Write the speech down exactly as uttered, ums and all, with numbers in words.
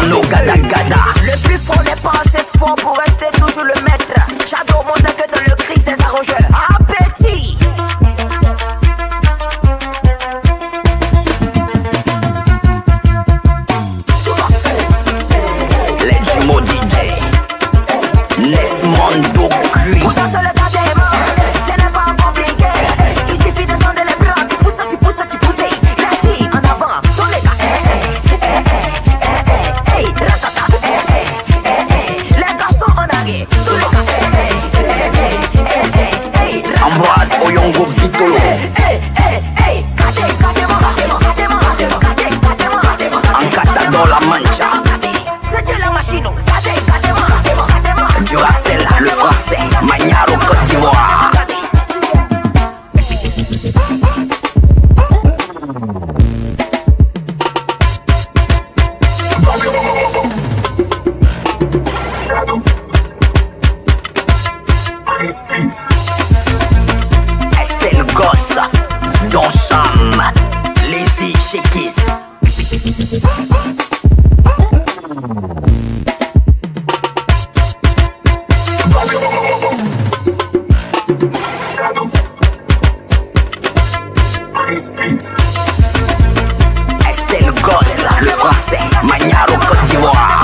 Cristiano Gada Gada. Le plus fort n'est pas assez fort pour rester toujours le maître. J'adore mon que dans le crise des arrangeurs. Appétit. Les jumeaux D J Nesmondo Cuit. Pour danser le gars des mains, ce n'est pas compliqué. Il suffit de tendre les bras. Tu pousses, tu pousses, tu pousses. Les filles en avant, dans les gars. Hey, hey, hey, hey, hey, hey, ratata. Hey, hey, hey, hey. Les garçons en arrière. Tous les gars. Hey, hey, hey, hey, hey, hey, hey. Ambroise Oyongo Bitolo. Hey, hey, hey. Kate, kate, mo, kate, mo, kate, mo, kate, mo, kate, kate, mo, kate, mo. Ancata dans la Mancha. C'est Dieu la machine. Kate, kate, mo, kate, mo, kate, mo. Duracell, le français. Magnaro Côte d'Ivoire. Estelle Gosse, Don Cham, Lazy Shekis. Estelle Gosse, le français, Magnaro Côte d'Ivoire.